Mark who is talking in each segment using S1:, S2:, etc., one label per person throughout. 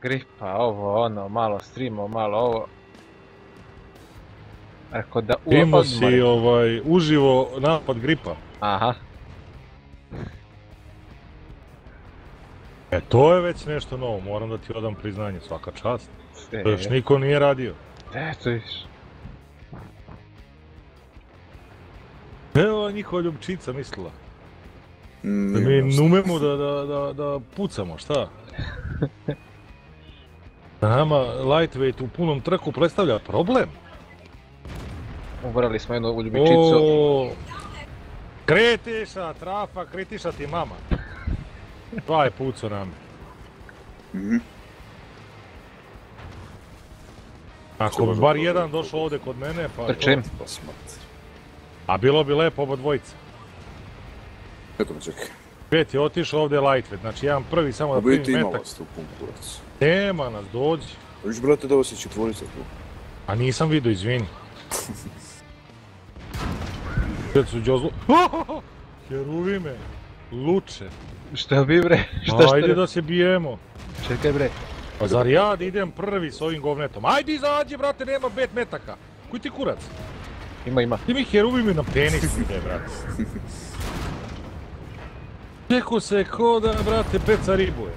S1: gripa, ovo, ono, malo streamo, malo ovo. Rekao da
S2: Imao si uživo napad gripa.
S1: Aha.
S2: To je već nešto novo, moram da ti odam priznanje, svaka čast. To još niko nije radio.
S1: Eto viš.
S2: Evo njihova ljubčica mislila. Da mi umemo da pucamo, šta? Da nama lightweight u punom trku predstavlja problem.
S1: Ubrali smo jednu ljubičicu.
S2: Kritiša, trafa, kritiša ti mama. Dva je puco nam. Ako bi bar jedan došao ovdje kod mene, pa...
S1: Trčim.
S2: A bilo bi lepo oba dvojica.
S3: Eto me čekaj.
S2: Pet je otišao ovdje lightweight, znači jedan prvi samo da primi metak.
S3: Biti imala ste u pun kurac.
S2: Nema nas, dođi.
S3: Viš brate da ovo si četvorica tu.
S2: A nisam vidio, izvini. Gdje su Đozlo... Heruvi me, luče.
S1: Šta bi bre?
S2: Ajde da se bijemo.
S1: Čekaj bre.
S2: Pa zar ja da idem prvi s ovim govnetom? Ajde izađi brate, nema 5 metaka. Koji ti kurac?
S1: Ima.
S2: Ti mi heruvi me na penis ide brate. Čeko se ko da brate peca ribuje.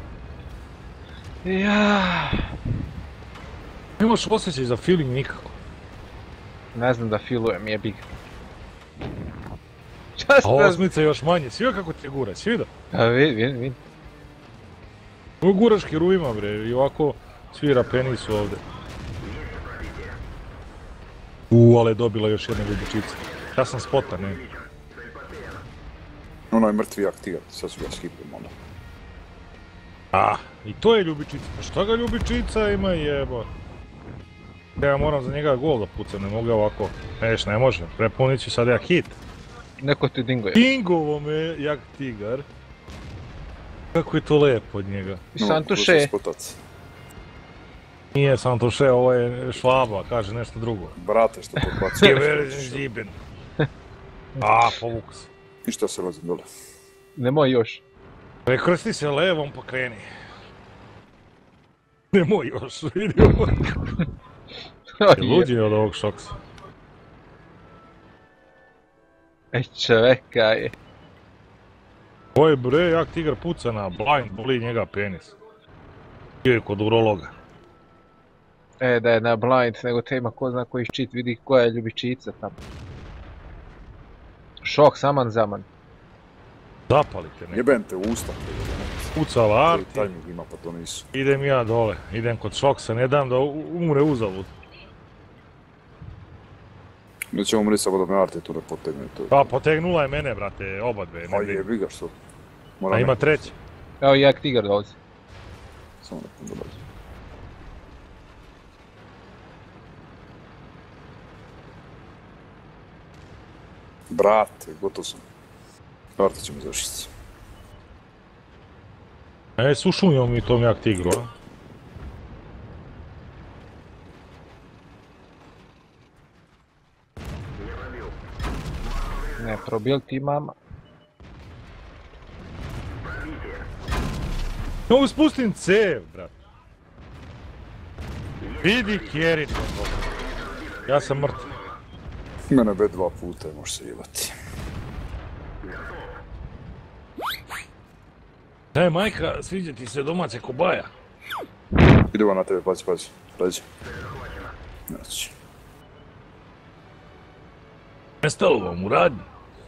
S1: Ja.
S2: Nemaš osjećaj za feeling nikako.
S1: Ne znam da feelujem, jebi ga.
S2: A osmica još manje, svi kako te gura, si vidio?
S1: A vidim.
S2: Ovo guraš heruvima bre, i ovako svira penisu ovdje. Ale dobila još jedna ljubičica. Ja sam spotan, ne.
S3: Ono je mrtvi jak tigar, sad ću ga skipim onda.
S2: I to je ljubičica, pa šta ga ljubičica ima jeba? Ja moram za njega gol da pucam, ne mogu ovako. Ne može, prepunit ću sad ja hit.
S1: Neko ti dingo je.
S2: Dingovo me, jak tigar. Kako je to lepo od njega.
S1: Santuše.
S2: Nije Santuše, ovo je Švaba, kaže nešto drugo.
S3: Brate što podbacuje.
S2: Geverzen žiben. Povuku se.
S3: I šta se rozim dole?
S1: Nemoj još.
S2: Prekrsti se levom pa kreni. Nemoj još, vidi ovo. Luđi je od ovog šoksa.
S1: Čoveka je.
S2: Ovo je bre, jak tigar puca na blind, boli njega penis. Bio je kod urologa.
S1: Da je na blind, nego te ima ko zna koji cheat, vidi koja je ljubičica tamo. Šok, saman zaman.
S2: Zapalite ne.
S3: Jebem te u usta.
S2: Pucala Arti.
S3: Tajming ima pa to nisu.
S2: Idem ja dole, idem kod šoksa, ne dam da umre uzalud.
S3: Nećemo mu nisam da me Arti tu ne potegne.
S2: Pa potegnula je mene brate, oba dve.
S3: A jebi ga što?
S2: A ima treći.
S1: Evo i jak tigar dolazi.
S3: Samo nekom dolazi. Brate, gotov sam. Arti će mi završiti.
S2: Sušunjom mi tom jak tigru, a?
S1: Ne, probil ti mama.
S2: Mogu spustim cev, brat. Vidi Kjerić. Ja sam mrtav.
S3: Mene be 2 puta, može se jebati.
S2: Majka, sviđa ti se domaće kobaja.
S3: Idemo na tebe, pazi. Pređi. Znači.
S2: Nestalo vam u radnji.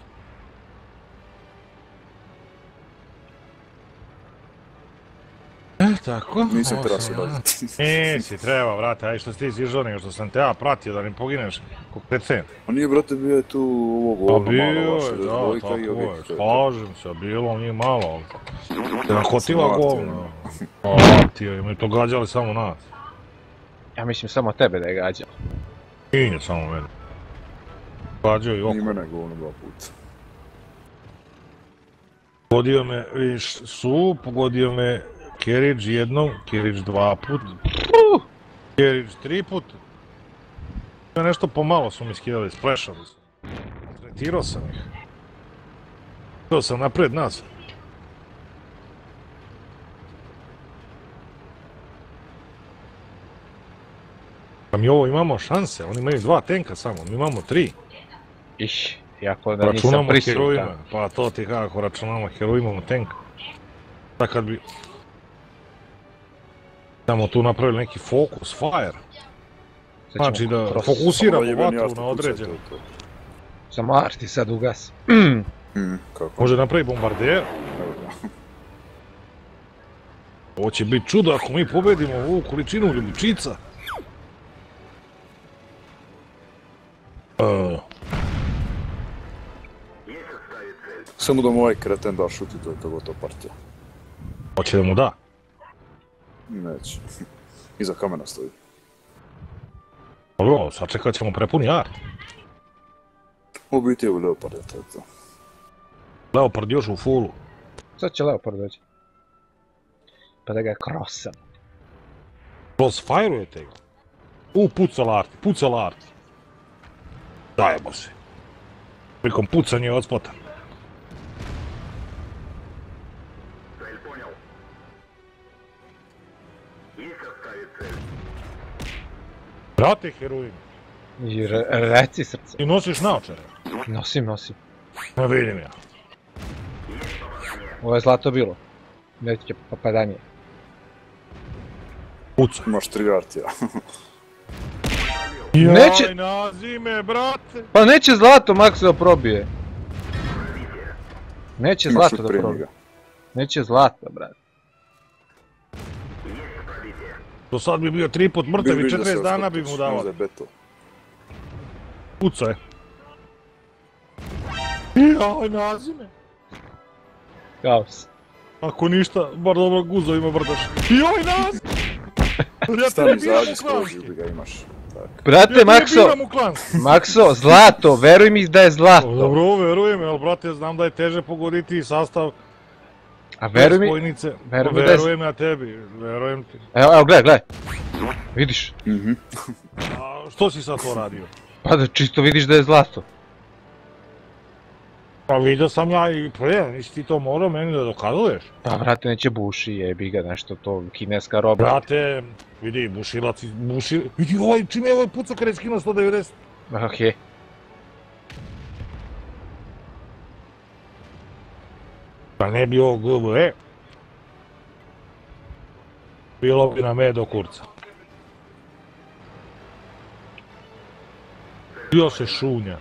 S2: Tako.
S3: Nisam treba se raditi.
S2: Nisi treba, brate, aj što si ti zježao nego što sam te ja pratio da ne pogineš kog pecen.
S3: A nije, brate, bio je tu ovog ovdje malo vaše dvojka i
S2: objekt. Slažem se, bilo nije malo. Te nakotila govno. Ti joj, me to gađali samo nas.
S1: Ja mislim samo tebe da je gađao.
S2: Nije samo mene. Gađao i oko.
S3: Nije mene govno 2 puta.
S2: Pogodio me, viš, pogodio me Kjerić jednom, Kjerić 2 put, Kjerić 3 put. Nešto pomalo su mi skidali, splešali su. Tretirao sam ih. To sam napred nas. Pa mi ovo imamo šanse, oni imaju 2 tenka samo, mi imamo 3.
S1: Iako da nisam
S2: Računamo
S1: prisutan.
S2: herojima, pa to ti kako računamo herojima imamo tenka. Tako kad bi... Samo tu napravili neki focus fire. Znači da fokusiramo vatru na određenu.
S1: Samo Arti sad ugasi.
S3: Kako?
S2: Može napraviti bombarder. Ovo će biti čudo ako mi pobedimo ovu količinu ljubičica.
S3: Samo da mu ovaj kreten da šuti, to je to gotova partija.
S2: Hoće da mu da.
S3: Neće. Iza kamena stoji.
S2: Dobro, sačekat ćemo prepuni art.
S3: U biti je u Leopard, to je to.
S2: Leopard još u fullu.
S1: Sad će Leopard doći. Pa da ga krosam.
S2: Crossfire-ujete ga. Pucala arti. Dajemo se. Prikom pucanja je odspota. Brate heroine.
S1: I reci srce.
S2: Ti nosiš naočare?
S1: Nosim.
S2: Ne vidim ja.
S1: Ovo je zlato bilo. Neće papadanje.
S2: Puca.
S3: Imaš 3 artija.
S1: Neće-
S2: Jaj, nazi me, brate!
S1: Pa neće zlato Makso da probije. Neće
S3: Imaš
S1: zlato da
S3: otpremi
S1: probije.
S3: ga.
S1: Neće zlato, brate.
S2: Do sad bi bio 3 put mrtav i
S3: Vidiš da se
S2: 40 dana bi mu
S3: odskočiš,
S2: davali.
S3: možda je beto.
S2: Puca je. Jaj, nazi me!
S1: Kaos.
S2: Ako ništa, bar dobro guzo ima brdaš. Joj, nazi! Ja
S3: Stani,
S2: te biram
S3: izađi
S2: u
S3: skroz,
S2: klanski.
S3: ljubi ga imaš. Tak.
S1: Brate,
S2: Ja
S1: Makso,
S2: te biram u klanski.
S1: Makso, zlato, veruj mi da je zlato.
S2: Dobro, verujem, ali brate, znam da je teže pogoditi sastav
S1: A veruj mi,
S2: spojnice.
S1: veruj mi da je-
S2: Verujem ja tebi, verujem ti.
S1: evo, gledaj. Vidiš?
S2: A što si sad to radio?
S1: Pa da čisto vidiš da je zlato.
S2: Pa vidio sam ja i pre, nisi ti to morao meni da dokazuješ.
S1: Pa brate, neće buši, jebi ga, nešto to, kineska roba.
S2: Brate, vidi, bušilac, vidi ovaj, čim je ovaj pucao kad je skinuo 190.
S1: Okej.
S2: Pa ne bi ovo GVE. Bilo bi nam do kurca. Bio se šunja.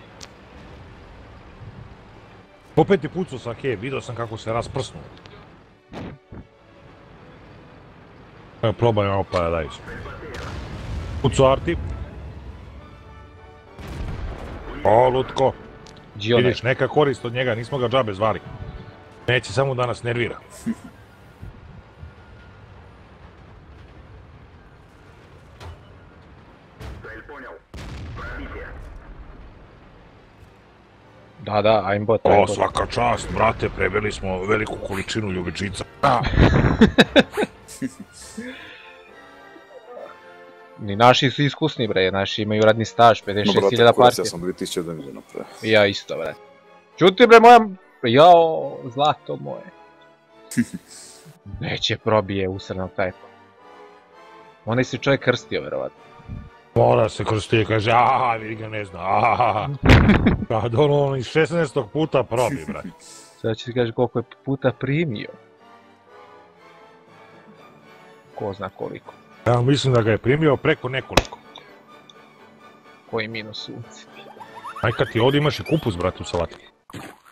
S2: Opet je pucao sa He, vidio sam kako se rasprsnuo. Evo, probaj malo Paradise. Pucao Arti. O, lutko.
S1: Gionaj.
S2: Vidiš, neka korist od njega, nismo ga džabe zvali. Neće samo da nas nervira.
S1: Da, aimbot,
S2: O,
S1: aimbot.
S2: svaka čast, brate, prebili smo veliku količinu ljubičica.
S1: Ni naši su iskusni, bre, naši imaju radni staž,
S3: No
S1: 56.000
S3: brate, kurac,
S1: partija.
S3: ja sam 2000 damage napravio.
S1: I ja isto, bre. Čuti, bre, moja... Jao, zlato moje. Neće probije usrednog tajpa. Onaj se čovjek krstio, verovatno.
S2: Mora se kroz ti kaže, aha, vidi ga ne zna, aha. Kad ono iz 16. puta probi, brate.
S1: Sada će ti kaži koliko je puta primio. Ko zna koliko.
S2: Ja mislim da ga je primio preko nekoliko.
S1: Koji minus sunci.
S2: Aj kad ti ovdje imaš i kupus, brate, u salati.